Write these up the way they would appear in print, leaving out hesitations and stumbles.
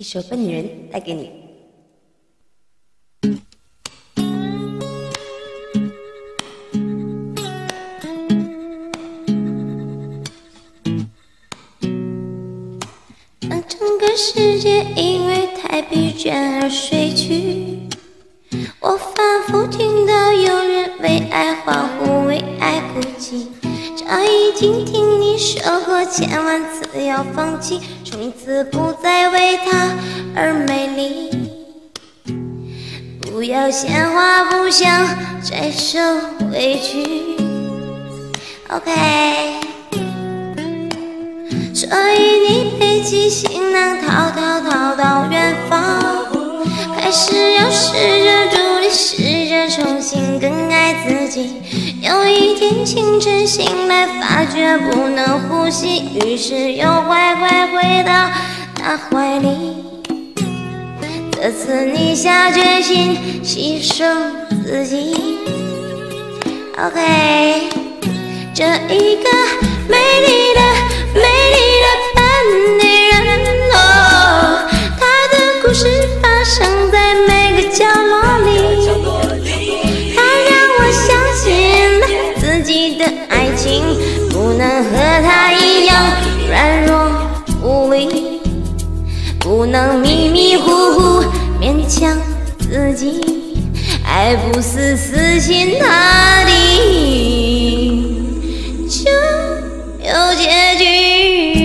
一首《笨女人》带给你。当整个世界因为太疲倦而睡去，我反复听到有人为爱欢呼，为爱哭泣。早已经听你说过千万次要放弃，从此不再为他而美丽。不要鲜花，不想再受委屈。OK。所以你背起行囊，逃到远方，开始要试着独立，试着重新更爱自己。有一天清晨醒来，发觉不能呼吸，于是又乖乖回到他怀里。这次你下决心牺牲自己。OK， 这一个美丽的笨女人哦，她的故事发生在每个角落里。她让我相信了自己的爱情，不能和她一样软弱无力，不能迷迷糊糊勉强自己，爱不是死心塌地就有结局。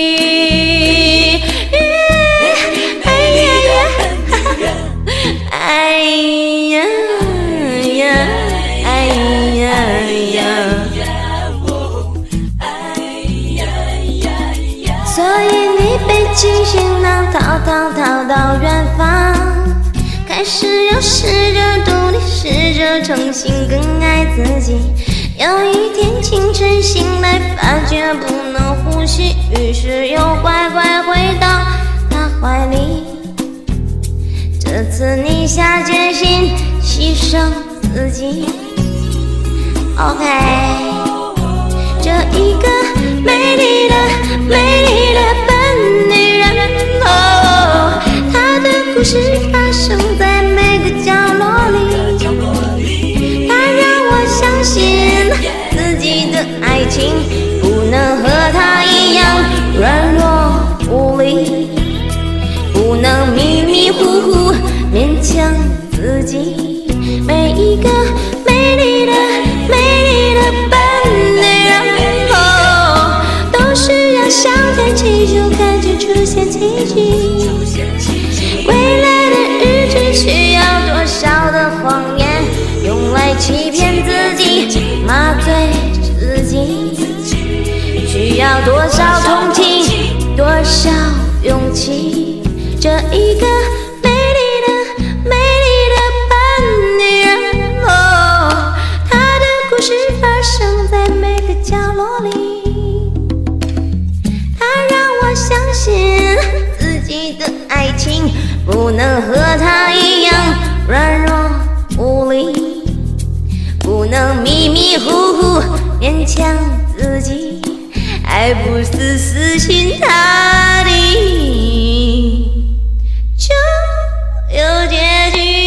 所以你背起行囊，逃到远方，开始要试着独立，试着重新更爱自己。有一天清晨醒来，发觉不能呼吸，于是又乖乖回到他怀里。这次你下决心牺牲自己。OK， 这一个美丽的笨女人哦，她的故事发生在每个角落里。她让我相信自己的爱情，不能和她一样软弱无力，不能迷迷糊糊勉强自己。每一个美丽的笨女人哦，都是要向天祈求，看见出现奇迹。未来的日子需要多少的谎言，用来欺骗自己，麻醉自己。需要多少同情，多少勇气。这一个美丽的笨女人哦，她的故事发生在每个角落里。她让我相信自己的爱情，不能和她一样软弱无力，不能迷迷糊糊勉强自己，爱不是死心塌地就有结局。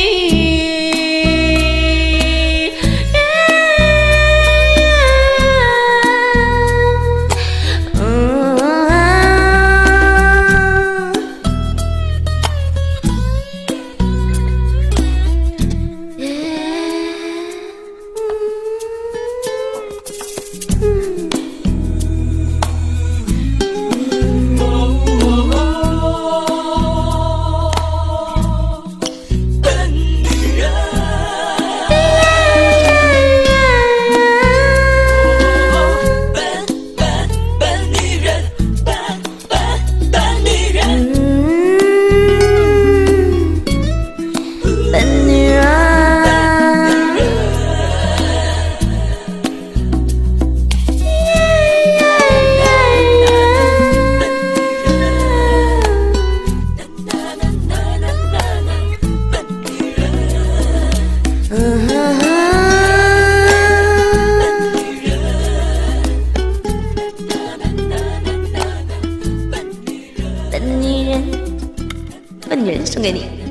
笨女人送给你。